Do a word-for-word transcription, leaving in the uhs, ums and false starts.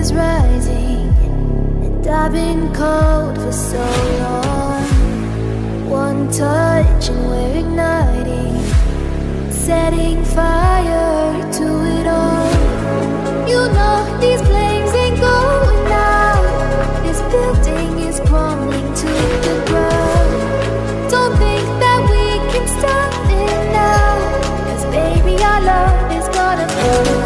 is rising, and I've been cold for so long. One touch and we're igniting, setting fire to it all. You know these flames ain't going out. This building is crumbling to the ground. Don't think that we can stop it now, 'cause baby our love is gonna burn.